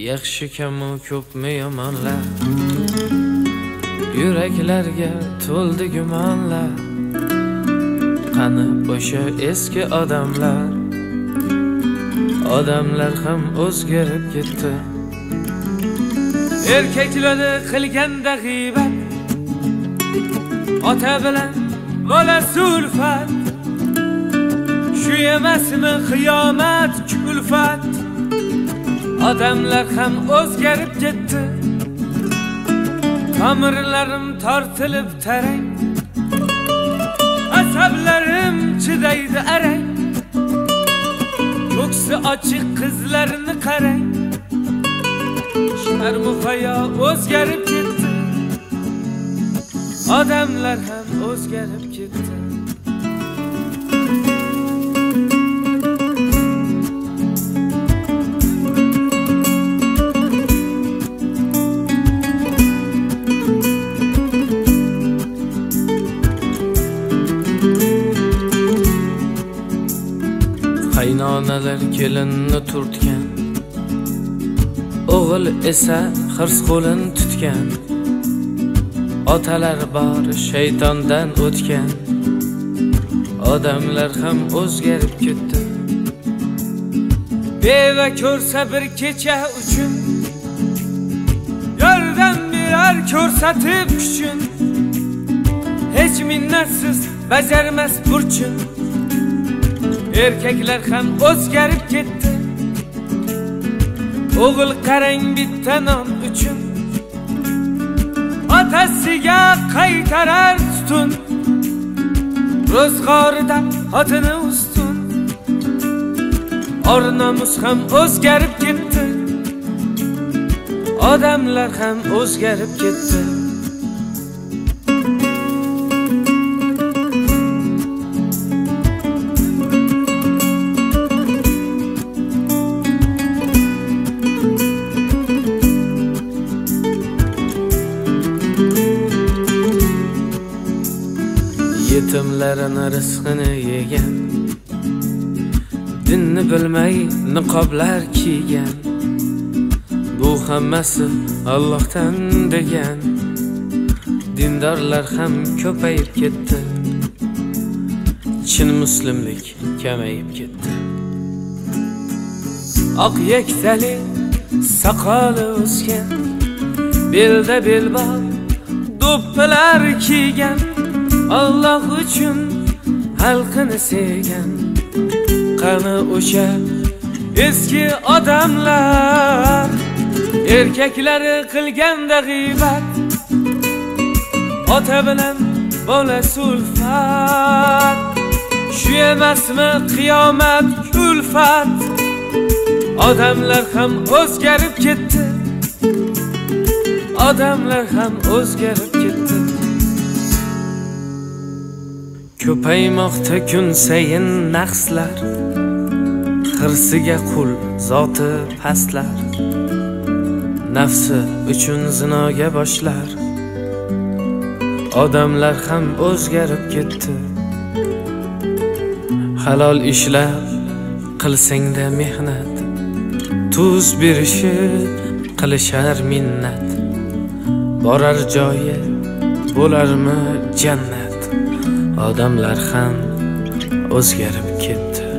Yaxshi kamu ko'pmi yomonlar, yuraklarga to'ldi gumonlar. Qani o'sha eski odamlar, odamlar ham o'zgarib ketdi. Erkaklarni qilganda g'iybat, ota bilan bola sulfat. Shu emasmi qiyomat kulfat? Odamlar ham o'zgarib ketdi. Tomirlarim tortilib tarang, asablarim chidaydi arang. Ko'ksi ochiq qizlarni qarang, sharmu hayo o'zgarib ketdi. Odamlar ham o'zgarib ketdi. Qaynonalar kelinni turtgan, o'g'il esa hirs qo'lin tutgan. Otalar bor shaytondan o'tgan, odamlar ham o'zgarib ketdi. Beva ko'rsa bir kecha uchun yordam berar ko'rsatib kuchun. Hech minnatsiz bajarmas burchun. Erkaklar ham o'zgarib ketdi. O'g'il qarang bitta non uchun, otasiga qaytarar tutun. Ro'zg'orida xotini ustun. Or nomus ham o'zgarib ketdi. Odamlar ham o'zgarib ketdi. Yetimlarini rizqini yegan, dinni bilmay niqoblar kiygan. Bu hammasi Allohdan degan. Dindorlar ham ko'payib ketdi. Chin muslimlik kamayib ketdi. Oq yaktali soqoli o'sgan, belda belbog' do'ppilar kiygan. Allah uchun xalqini sevgan. Qani o'sha eski odamlar, erkaklari qilganda g'iybat, ota bilan bola sulfat. Shu emasmi qiyomat kulfat? Odamlar ham o'zgarib ketdi. Odamlar ham o'zgarib ketdi. Ko'paymoqda kun sayin naqslar, hirsiga qul zoti pastlar. Nafsi uchun zinoga boshlar. Odamlar ham o'zgarib ketdi. Halol ishlar qilsangda mehnat, tuz berishib qilishar minnat. Borar joyi bo'larmi jannat? Odamlar ham o'zgarib ketdi.